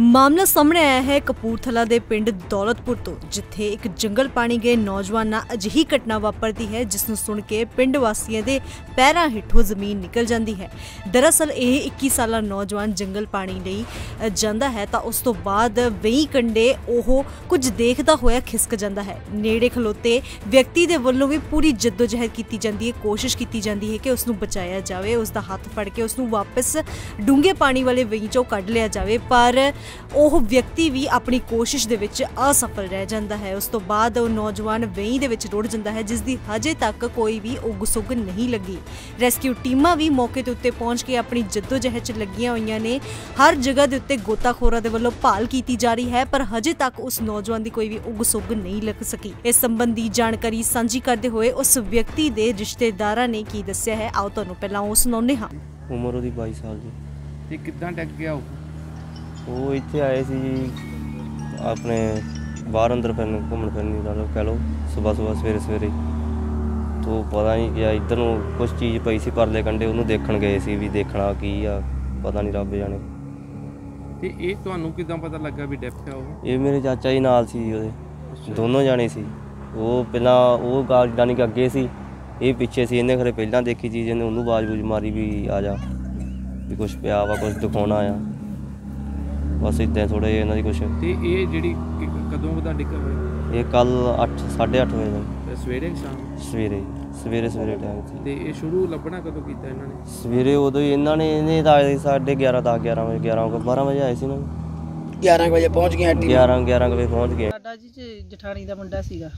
मामला सामने आया है कपूरथला के पिंड दौलतपुर तो, जिथे एक जंगल पानी गए नौजवान नाल अजिही घटना वापरती है जिसनूं सुन के पिंड वासियों के पैरां हेठों जमीन निकल जाती है। दरअसल यह 21 साला नौजवान जंगल पानी लई जांदा है तो उस तो बाद वेई कंडे ओह कुछ देखदा होया खिसक जाता है। नेड़े खलोते व्यक्ति के वल्लों भी पूरी जद्दोजहद की जाती है, कोशिश की जाती है कि उसनूं बचाया जाए, उसका हाथ फड़ के उसनूं वापस डूंगे पानी वाले वेई चों कढ लिया जाए, पर ਉਹ ਵਿਅਕਤੀ ਵੀ ਆਪਣੀ ਕੋਸ਼ਿਸ਼ ਦੇ ਵਿੱਚ ਅਸਫਲ ਰਹਿ ਜਾਂਦਾ ਹੈ। ਉਸ ਤੋਂ ਬਾਅਦ ਉਹ ਨੌਜਵਾਨ ਵੇਈ ਦੇ ਵਿੱਚ ਰੁੜ ਜਾਂਦਾ ਹੈ, ਜਿਸ ਦੀ ਹਜੇ ਤੱਕ ਕੋਈ ਵੀ ਉਗ ਸੁਗ ਨਹੀਂ ਲੱਗੀ। ਰੈਸਕਿਊ ਟੀਮਾਂ ਵੀ ਮੌਕੇ ਦੇ ਉੱਤੇ ਪਹੁੰਚ ਕੇ ਆਪਣੀ ਜੱਦੋਜਹਿਦ 'ਚ ਲੱਗੀਆਂ ਹੋਈਆਂ ਨੇ। ਹਰ ਜਗ੍ਹਾ ਦੇ ਉੱਤੇ ਗੋਤਾਖੋਰਾਂ ਦੇ ਵੱਲੋਂ ਭਾਲ ਕੀਤੀ ਜਾ ਰਹੀ ਹੈ, ਪਰ ਹਜੇ ਤੱਕ ਉਸ ਨੌਜਵਾਨ ਦੀ ਕੋਈ ਵੀ ਉਗ ਸੁਗ ਨਹੀਂ ਲੱਗ ਸਕੀ। ਇਸ ਸੰਬੰਧੀ ਜਾਣਕਾਰੀ ਸਾਂਝੀ ਕਰਦੇ ਹੋਏ ਉਸ ਵਿਅਕਤੀ ਦੇ ਰਿਸ਼ਤੇਦਾਰਾਂ ਨੇ ਕੀ ਦੱਸਿਆ ਹੈ, ਆਓ ਤੁਹਾਨੂੰ ਪਹਿਲਾਂ ਉਹ ਸੁਣਾਉਂਦੇ ਹਾਂ। ਉਮਰ ਉਹਦੀ 22 ਸਾਲ ਦੀ। ਤੇ ਕਿੱਦਾਂ ਡਿੱਗ ਗਿਆ ਉਹ ਇੱਥੇ ਆਏ ਸੀ ਜੀ ਆਪਣੇ ਬਾਹਰ ਅੰਦਰ ਫਿਰਨ ਘੁੰਮਣ ਫਿਰਨ ਨਾਲ ਕਹਿ ਲਓ, ਸੁਬਹ ਸਵੇਰੇ ਤੋਂ ਪਤਾ ਨਹੀਂ ਕਿ ਇੱਧਰ ਨੂੰ ਕੁਛ ਚੀਜ਼ ਪਈ ਸੀ ਪਰਲੇ ਕੰਢੇ, ਉਹਨੂੰ ਦੇਖਣ ਗਏ ਸੀ ਵੀ ਦੇਖਣਾ ਕੀ ਆ, ਪਤਾ ਨਹੀਂ ਰੱਬ ਜਾਣੇ। ਤੇ ਇਹ ਤੁਹਾਨੂੰ ਕਿੱਦਾਂ ਪਤਾ ਲੱਗਾ ਵੀ ਡੈਥ ਆ? ਉਹ ਇਹ ਮੇਰੇ ਚਾਚਾ ਜੀ ਨਾਲ ਸੀ, ਉਹਦੇ ਦੋਨੋਂ ਜਾਣੇ ਸੀ। ਉਹ ਪਹਿਲਾਂ ਉਹ ਜਾਣੀ ਕਿ ਅੱਗੇ ਸੀ, ਇਹ ਪਿੱਛੇ ਸੀ। ਇਹਨੇ ਖਰੇ ਪਹਿਲਾਂ ਦੇਖੀ ਚੀਜ਼, ਇਹਨੇ ਉਹਨੂੰ ਆਵਾਜ਼ ਮਾਰੀ ਵੀ ਆ ਜਾ, ਵੀ ਕੁਛ ਪਿਆ ਵਾ, ਕੁਛ ਦਿਖਾਉਣਾ ਆ, ਬਸ ਇੱਦਾਂ ਥੋੜ੍ਹਾ ਜਿਹਾ ਇਹਨਾਂ ਦੀ ਕੁਛ। ਤੇ ਇਹ ਜਿਹੜੀ ਕਦੋਂ ਦਾ ਡਿੱਗਾ ਹੋਇਆ? ਇਹ ਕੱਲ 8-8:30 ਵਜੇ ਦਾ। ਸਵੇਰੇ ਸ਼ਾਮ? ਸਵੇਰੇ ਟਾਈਮ ਸੀ। ਤੇ ਇਹ ਸ਼ੁਰੂ ਲੱਭਣਾ ਕਦੋਂ ਕੀਤਾ ਇਹਨਾਂ ਨੇ? ਸਵੇਰੇ ਉਦੋਂ ਹੀ ਇਹਨੇ ਤਾਂ ਆਏ 11:30 ਵਜੇ 12 ਵਜੇ ਆਏ ਸੀ ਨਾ, 11 ਵਜੇ ਪਹੁੰਚ ਗਏ। 11 ਵਜੇ ਪਹੁੰਚ ਗਏ। ਸਾਡਾ ਜੀ ਜਠਾਣੀ ਦਾ ਮੁੰਡਾ ਸੀਗਾ,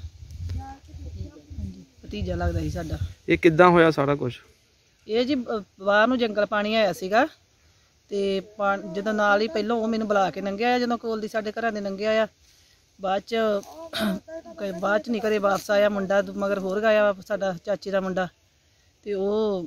ਭਤੀਜਾ ਲੱਗਦਾ ਸੀ ਸਾਡਾ। ਇਹ ਕਿੱਦਾਂ ਹੋਇਆ ਸਾਰਾ ਕੁਝ? ਇਹ ਜੀ ਬਾਹਰ ਨੂੰ ਜੰਗਲ ਪਾਣੀ ਆਇਆ ਸੀਗਾ, ਤੇ ਜਦੋਂ ਨਾਲ ਹੀ ਪਹਿਲਾਂ ਉਹ ਮੈਨੂੰ ਬੁਲਾ ਕੇ ਲੰਘਿਆ, ਜਦੋਂ ਕੋਲ ਦੀ ਸਾਡੇ ਘਰਾਂ ਦੇ ਲੰਘਿਆ ਆ, ਬਾਅਦ ਚ ਨਹੀਂ ਘਰੇ ਵਾਪਸ ਆਇਆ। ਮੁੰਡਾ ਮਗਰ ਹੋਰ ਗਿਆ ਸਾਡਾ ਚਾਚੇ ਦਾ ਮੁੰਡਾ, ਤੇ ਉਹ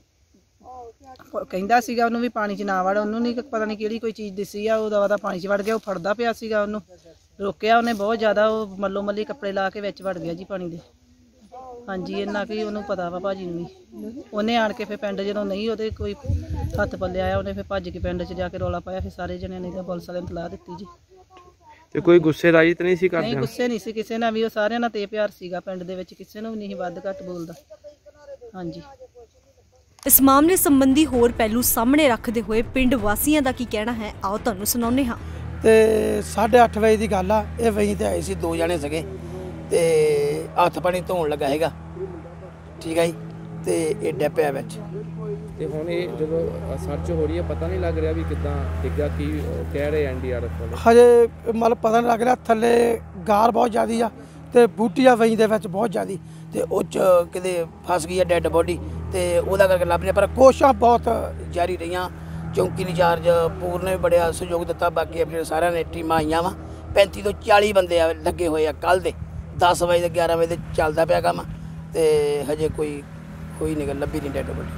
ਕਹਿੰਦਾ ਸੀਗਾ ਉਹਨੂੰ ਵੀ ਪਾਣੀ 'ਚ ਨਾ ਵੜ। ਉਹਨੂੰ ਨਹੀਂ ਪਤਾ ਨਹੀਂ ਕਿਹੜੀ ਕੋਈ ਚੀਜ਼ ਦਿਸੀ ਆ, ਉਹਦਾ ਪਾਣੀ 'ਚ ਵੜ ਗਿਆ। ਉਹ ਫੜਦਾ ਪਿਆ ਸੀਗਾ, ਉਹਨੂੰ ਰੋਕਿਆ ਉਹਨੇ ਬਹੁਤ ਜ਼ਿਆਦਾ, ਉਹ ਮੱਲੋ ਮੱਲੀ ਕੱਪੜੇ ਲਾ ਕੇ ਵਿੱਚ ਵੜ ਗਿਆ ਜੀ ਪਾਣੀ ਦੇ। ਹਾਂਜੀ, ਇੰਨਾ ਕਿ ਉਹਨੂੰ ਪਤਾ ਵਾ ਭਾਜੀ ਨੂੰ ਵੀ। ਉਹਨੇ ਆਣ ਕੇ ਫਿਰ ਪਿੰਡ ਜਦੋਂ ਨਹੀਂ ਉਹਦੇ ਕੋਈ ਹੱਥ ਪੱਲੇ ਆਇਆ, ਉਹਨੇ ਫਿਰ ਭੱਜ ਕੇ ਪਿੰਡ 'ਚ ਜਾ ਕੇ ਰੌਲਾ ਪਾਇਆ। ਫਿਰ ਸਾਰੇ ਜਣਿਆਂ ਨੇ ਤਾਂ ਪੁਲਿਸ ਵਾਲਿਆਂ ਨੂੰ ਇਤਲਾਹ ਦਿੱਤੀ ਜੀ। ਤੇ ਕੋਈ ਗੁੱਸੇ ਰਾਜੀ ਤਾਂ ਨਹੀਂ ਸੀ ਕਰਦੇ? ਨਹੀਂ, ਗੁੱਸੇ ਨਹੀਂ ਸੀ ਕਿਸੇ ਨਾਲ ਵੀ। ਉਹ ਸਾਰਿਆਂ ਨਾਲ ਤੇ ਪਿਆਰ ਸੀਗਾ ਪਿੰਡ ਦੇ ਵਿੱਚ, ਕਿਸੇ ਨੂੰ ਵੀ ਨਹੀਂ ਵੱਧ ਘੱਟ ਬੋਲਦਾ। ਹਾਂਜੀ। इस मामले संबंधी होर पहलू सामने रखते हुए पिंड वासियों का की कहना है, आओ तुहानूं सुणाउने हां। ते 8:30 वजे की गल आ। ये वहीं ते आए सी, 2 जने सके ते हत्थ पानी धोण लगा हैगा, ठीक है जी। ते ये डैपिया विच। ਤੇ ਹੁਣ ਇਹ ਜਦੋਂ ਸਰਚ ਹੋ ਰਹੀ ਹੈ, ਪਤਾ ਨਹੀਂ ਲੱਗ ਰਿਹਾ ਵੀ ਕਿੱਦਾਂ ਡਿੱਗਾ, ਕੀ ਕਹਿ ਰਹੇ NDRF ਵਾਲੇ? ਹਜੇ ਮਤਲਬ ਪਤਾ ਨਹੀਂ ਲੱਗ ਰਿਹਾ। ਥੱਲੇ ਗਾਰ ਬਹੁਤ ਜ਼ਿਆਦੀ ਆ ਤੇ ਬੂਟੀਆਂ ਵਹੀਂ ਦੇ ਵਿੱਚ ਬਹੁਤ ਜ਼ਿਆਦੀ, ਤੇ ਉਹ 'ਚ ਕਿਤੇ ਫਸ ਗਈ ਆ ਡੈੱਡ ਬੋਡੀ, ਤੇ ਉਹਦਾ ਕਰਕੇ ਲੱਭ ਰਿਹਾ। ਪਰ ਕੋਸ਼ਿਸ਼ਾਂ ਬਹੁਤ ਜਾਰੀ ਰਹੀਆਂ। ਚੌਂਕੀ ਇੰਚਾਰਜ ਪੂਰਨ ਨੇ ਬੜਿਆ ਸਹਿਯੋਗ ਦਿੱਤਾ, ਬਾਕੀ ਆਪਣੇ ਸਾਰਿਆਂ ਨੇ ਟੀਮਾਂ ਆਈਆਂ ਵਾ। 35 ਤੋਂ 40 ਬੰਦੇ ਆ ਲੱਗੇ ਹੋਏ ਆ। ਕੱਲ੍ਹ ਦੇ 10 ਵਜੇ ਤੇ 11 ਵਜੇ ਤੇ ਚੱਲਦਾ ਪਿਆ ਕੰਮ, ਤੇ ਹਜੇ ਕੋਈ ਨਹੀਂ ਗੱਲ ਲੱਭੀ ਨਹੀਂ ਡੈੱਡ ਬੋਡੀ।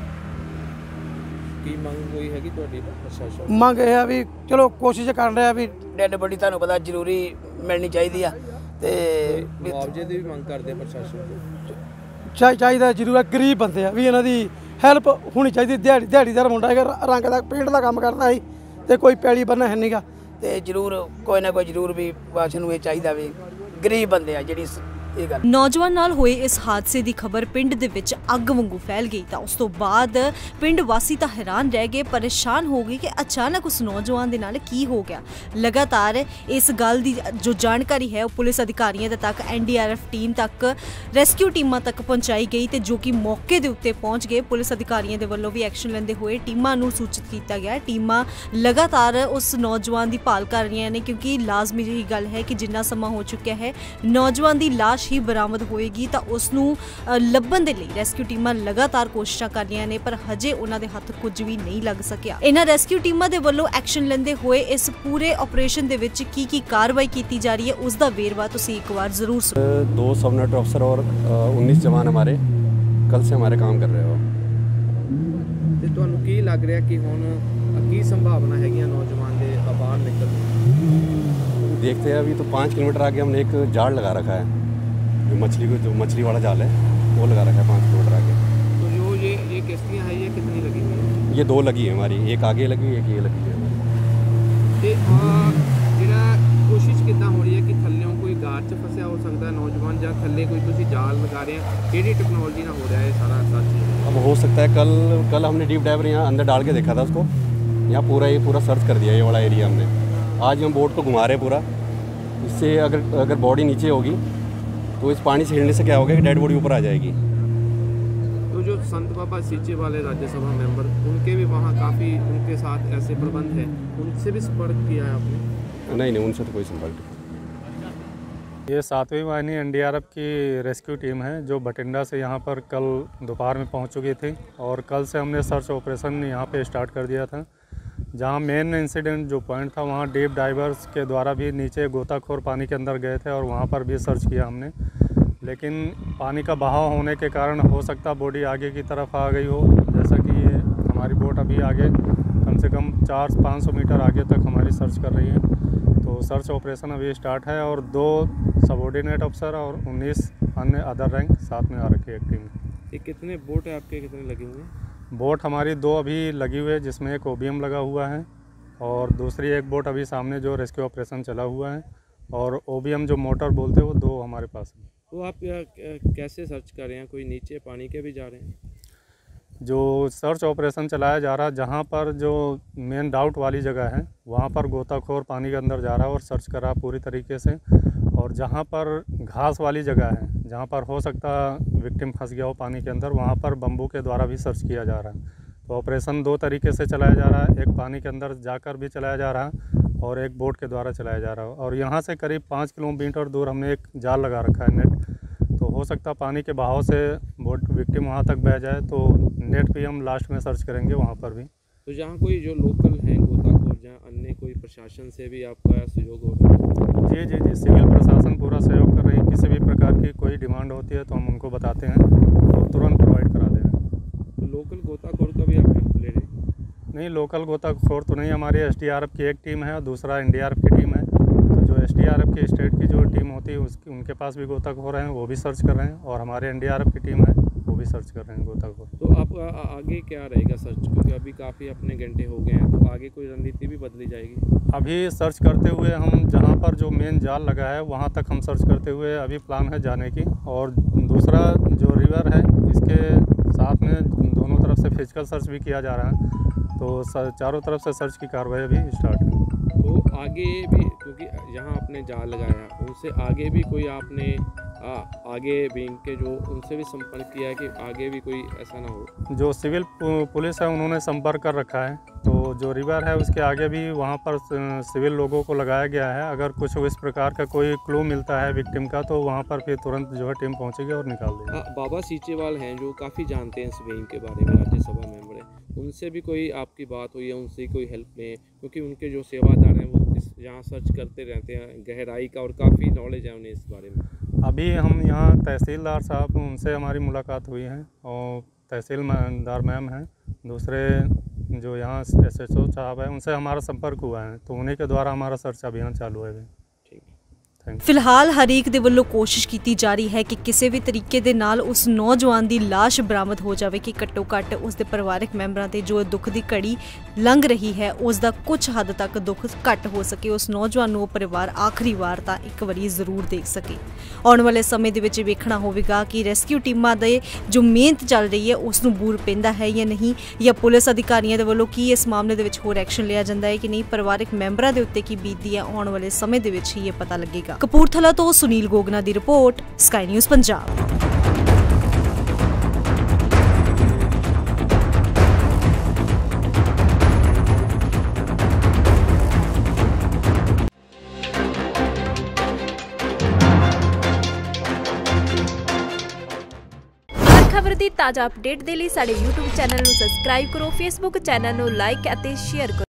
ਕੀ ਮੰਗ ਕੋਈ ਹੈਗੀ ਤੁਹਾਡੀ ਪ੍ਰਸ਼ਾਸਨ? ਮੰਗ ਇਹ ਆ ਵੀ ਚਲੋ ਕੋਸ਼ਿਸ਼ ਕਰ ਰਿਹਾ ਵੀ ਡੈੱਡ ਬੋਡੀ ਤੁਹਾਨੂੰ ਪਤਾ ਜ਼ਰੂਰੀ ਮਿਲਣੀ ਚਾਹੀਦੀ ਆ, ਤੇ ਮੁਆਵਜ਼ੇ ਦੀ ਵੀ ਮੰਗ ਕਰਦੇ ਪ੍ਰਸ਼ਾਸਨ? ਚਾਹੀਦਾ ਜ਼ਰੂਰ ਆ। ਗਰੀਬ ਬੰਦੇ ਆ ਵੀ, ਇਹਨਾਂ ਦੀ ਹੈਲਪ ਹੋਣੀ ਚਾਹੀਦੀ। ਦਿਹਾੜੀਦਾਰ ਮੁੰਡਾ ਹੈਗਾ, ਰੰਗ ਦਾ ਪੇਂਟ ਦਾ ਕੰਮ ਕਰਦਾ ਸੀ, ਤੇ ਕੋਈ ਪੈਲੀ ਬੰਨਾ ਹੈ ਨਹੀਂਗਾ, ਤੇ ਜ਼ਰੂਰ ਕੋਈ ਨਾ ਕੋਈ ਜ਼ਰੂਰ ਵੀ ਵਾਸੀ ਨੂੰ ਇਹ ਚਾਹੀਦਾ ਵੀ ਗਰੀਬ ਬੰਦੇ ਆ ਜਿਹੜੀ ਇਹ ਗੱਲ। नौजवान नाल होए इस हादसे की खबर पिंड दे विच अग वांगू फैल गई, तो उस तो बाद पिंड वासी तो हैरान रह गए, परेशान हो गए कि अचानक उस नौजवान दे नाल की हो गया। लगातार इस गल की जो जानकारी है पुलिस अधिकारियों तक, NDRF टीम तक, रेस्क्यू टीमां तक पहुँचाई गई, तो जो कि मौके के उत्ते पहुँच गए। पुलिस अधिकारियों के वल्लों भी एक्शन लेंदे हुए टीमां नूं सूचित किया गया। टीमां लगातार उस नौजवान की भाल कर रही ने, क्योंकि लाजमी यही गल है कि जिन्ना समा हो चुका है, नौजवान की लाश ही बरामद होएगी, तो उसनूं लभण दे लई रेस्क्यू टीमां लगातार कोशिशां कर रही ने, पर हजे उन्हां दे हत्थ कुछ भी नहीं लग सकिया। इन्हां रेस्क्यू टीमां दे वल्लों एक्शन लेंदे होए इस पूरे ऑपरेशन दे विच की कार्रवाई की जा रही है, उसका वेरवा तुसीं एक बार जरूर सुनो। 2 सब नेट अफसर और 19 जवान हमारे कल से हमारे काम कर रहे हो। ਤੇ ਤੁਹਾਨੂੰ ਕੀ ਲੱਗ ਰਿਹਾ कि ਹੁਣ ਕੀ संभावना हैगी नौजवान दे बाहर निकलने? देखते हैं, अभी तो 5 किलोमीटर आगे हमने एक जाल लगा रखा है, जो मछली वाला जाल है वो लगा रखा है 5 किलोमीटर आगे। तो जो ये किश्तियाँ हैं, ये कितनी लगी हुई हैं? ये 2 लगी है हमारी, एक आगे लगी, एक ये लगी है। तो ਜਿਹੜਾ ਕਿੱਦਾਂ ਹੋ ਰਹੀ ਹੈ ਕਿ ਥੱਲੇੋਂ ਕੋਈ ਗਾਰ 'ਚ ਫਸਿਆ ਹੋ ਸਕਦਾ ਨੌਜਵਾਨ ਜਾਂ ਥੱਲੇ ਕੋਈ ਤੁਸੀਂ ਜਾਲ ਲਗਾ ਰਹੇ ਹੋ, ਕਿਹੜੀ ਟੈਕਨੋਲੋਜੀ ਨਾਲ ਹੋ ਰਿਹਾ ਹੈ सारा सर्च? अब हो सकता है कल हमने डीप डाइवर यहाँ अंदर डाल के देखा था उसको, यहाँ पूरा सर्च कर दिया ये वाला एरिया हमने। आज हम बोट को घुमा रहे पूरा, इससे अगर बॉडी नीचे होगी तो इस पानी से हिलने से क्या होगा कि डेड बॉडी ऊपर आ जाएगी। तो जो संत बाबा सीचे वाले राज्यसभा मेंबर, उनके भी वहाँ काफ़ी उनके साथ ऐसे प्रबंध हैं, उनसे भी संपर्क किया है आपने? नहीं, उनसे तो कोई संपर्क नहीं। ये 7वीं वाहिनी एनडीआरएफ की रेस्क्यू टीम है जो बठिंडा से यहाँ पर कल दोपहर में पहुँच चुकी थी और कल से हमने सर्च ऑपरेशन यहाँ पे स्टार्ट कर दिया था। जहाँ मेन इंसिडेंट जो पॉइंट था वहाँ डीप डाइवर्स के द्वारा भी नीचे गोताखोर पानी के अंदर गए थे और वहाँ पर भी सर्च किया हमने, लेकिन पानी का बहाव होने के कारण हो सकता बॉडी आगे की तरफ आ गई हो। जैसा कि ये हमारी बोट अभी आगे कम से कम 400-500 मीटर आगे तक हमारी सर्च कर रही है। तो सर्च ऑपरेशन अभी स्टार्ट है और 2 सबऑर्डिनेट अफसर और 19 अन्य अदर रैंक साथ में आ रखी है एक टीम। ये कितने बोट है आपके, कितने लगे हुए हैं? बोट हमारी 2 अभी लगी हुई है जिसमें एक OBM लगा हुआ है और दूसरी एक बोट अभी सामने जो रेस्क्यू ऑपरेशन चला हुआ है और OBM जो मोटर बोलते हैं वो 2 हमारे पास है। तो आप कैसे सर्च कर रहे हैं, कोई नीचे पानी के भी जा रहे हैं? जो सर्च ऑपरेशन चलाया जा रहा है जहाँ पर जो मेन डाउट वाली जगह है वहाँ पर गोताखोर पानी के अंदर जा रहा है और सर्च कर रहा है पूरी तरीके से, और जहाँ पर घास वाली जगह है जहाँ पर हो सकता विक्टिम फंस गया हो पानी के अंदर वहाँ पर बम्बू के द्वारा भी सर्च किया जा रहा है। तो ऑपरेशन 2 तरीके से चलाया जा रहा है, एक पानी के अंदर जाकर भी चलाया जा रहा है और एक बोट के द्वारा चलाया जा रहा है। और यहाँ से करीब 5 किलोमीटर दूर हमने एक जाल लगा रखा है, नेट। तो हो सकता पानी के बहाव से बोट विक्टिम वहाँ तक बह जाए तो नेट पे हम लास्ट में सर्च करेंगे वहाँ पर भी। तो जहाँ कोई जो लोकल हैं गोताखोर, जहाँ अन्य कोई प्रशासन से भी आपका सहयोग हो रहा है? जी, सिविल प्रशासन पूरा सहयोग कर रही है। किसी भी प्रकार की कोई डिमांड होती है तो हम उनको बताते हैं तो तुरंत प्रोवाइड करा दे रहे हैं। तो लोकल गोताखोर का भी आप हेल्प ले रहे हैं? नहीं, लोकल गोताखोर तो नहीं, हमारी SDRF की एक टीम है और दूसरा NDRF की टीम है। तो जो SDRF की स्टेट की जो टीम होती है उनके पास भी गोताखोर हैं, वो भी सर्च कर रहे हैं और हमारे NDRF की टीम है वो भी सर्च कर रहे हैं गोताखोर। तो आप आगे क्या रहेगा सर्च, क्योंकि अभी काफ़ी अपने घंटे हो गए हैं, तो आगे कोई रणनीति भी बदली जाएगी? अभी सर्च करते हुए हम जहाँ पर जो मेन जाल लगा है वहाँ तक हम सर्च करते हुए अभी प्लान है जाने की, और दूसरा जो रिवर है इसके साथ में दोनों तरफ से फिजिकल सर्च भी किया जा रहा है। तो चारों तरफ से सर्च की कार्रवाई अभी स्टार्ट है। तो आगे भी, क्योंकि जहाँ आपने जाल लगाया उनसे आगे भी कोई आपने आगे बैंक के जो उनसे भी संपर्क किया है कि आगे भी कोई ऐसा ना हो? जो सिविल पुलिस है उन्होंने संपर्क कर रखा है, तो जो रिवर है उसके आगे भी वहाँ पर सिविल लोगों को लगाया गया है। अगर कुछ इस प्रकार का कोई क्लू मिलता है विक्टिम का तो वहाँ पर फिर तुरंत जो है टीम पहुँचेगी और निकाल देगी। बाबा सीचेवाल हैं जो काफ़ी जानते हैं इस बैंक के बारे में, राज्यसभा मेंबर हैं, उनसे भी कोई आपकी बात हुई है, उनसे कोई हेल्प लें, क्योंकि उनके जो सेवादार हैं वो यहाँ सर्च करते रहते हैं, गहराई का और काफ़ी नॉलेज है उन्हें इस बारे में। अभी हम यहाँ तहसीलदार साहब, उनसे हमारी मुलाकात हुई है और तहसीलदार मैम हैं, दूसरे जो यहाँ SHO साहब हैं उनसे हमारा संपर्क हुआ है, तो उन्हीं के द्वारा हमारा सर्च अभियान चालू है। ਫਿਲਹਾਲ ਹਰੇਕ ਦੇ ਵੱਲੋਂ ਕੋਸ਼ਿਸ਼ ਕੀਤੀ ਜਾ ਰਹੀ ਹੈ ਕਿ ਕਿਸੇ ਵੀ ਤਰੀਕੇ ਦੇ ਨਾਲ ਉਸ ਨੌਜਵਾਨ ਦੀ ਲਾਸ਼ ਬਰਾਮਦ ਹੋ ਜਾਵੇ ਕਿ ਘੱਟੋ ਘੱਟ ਉਸ ਦੇ ਪਰਿਵਾਰਕ ਮੈਂਬਰਾਂ ਤੇ ਜੋ ਦੁੱਖ ਦੀ ਘੜੀ ਲੰਘ ਰਹੀ ਹੈ ਉਸ ਦਾ ਕੁਝ ਹੱਦ ਤੱਕ ਦੁੱਖ ਘੱਟ ਹੋ ਸਕੇ, ਉਸ ਨੌਜਵਾਨ ਨੂੰ ਉਹ ਪਰਿਵਾਰ ਆਖਰੀ ਵਾਰ ਤਾਂ ਇੱਕ ਵਾਰੀ ਜ਼ਰੂਰ ਦੇਖ ਸਕੇ। ਆਉਣ ਵਾਲੇ ਸਮੇਂ ਦੇ ਵਿੱਚ ਵੇਖਣਾ ਹੋਵੇਗਾ ਕਿ ਰੈਸਕਿਊ ਟੀਮਾਂ ਦੇ ਜੋ ਮਿਹਨਤ ਚੱਲ ਰਹੀ ਹੈ ਉਸ ਨੂੰ ਬੂਰ ਪੈਂਦਾ ਹੈ ਜਾਂ ਨਹੀਂ, ਜਾਂ ਪੁਲਿਸ ਅਧਿਕਾਰੀਆਂ ਦੇ ਵੱਲੋਂ ਕੀ ਇਸ ਮਾਮਲੇ ਦੇ ਵਿੱਚ ਹੋਰ ਐਕਸ਼ਨ ਲਿਆ ਜਾਂਦਾ ਹੈ ਕਿ ਨਹੀਂ, ਪਰਿਵਾਰਕ ਮੈਂਬਰਾਂ ਦੇ ਉੱਤੇ ਕੀ ਬੀਤਦੀ ਹੈ, ਆਉਣ ਵਾਲੇ ਸਮੇਂ ਦੇ ਵਿੱਚ ਹੀ ਇਹ ਪਤਾ ਲੱਗੇਗਾ। ਕਪੂਰਥਲਾ ਤੋਂ ਸੁਨੀਲ ਗੋਗਨਾ ਦੀ ਰਿਪੋਰਟ, ਸਕਾਈ ਨਿਊਜ਼ ਪੰਜਾਬ। ਖਬਰ ਦੀ ਤਾਜ਼ਾ ਅਪਡੇਟ ਦੇ ਲਈ ਸਾਡੇ YouTube ਚੈਨਲ ਨੂੰ ਸਬਸਕ੍ਰਾਈਬ ਕਰੋ, Facebook ਚੈਨਲ ਨੂੰ ਲਾਈਕ ਅਤੇ ਸ਼ੇਅਰ ਕਰੋ।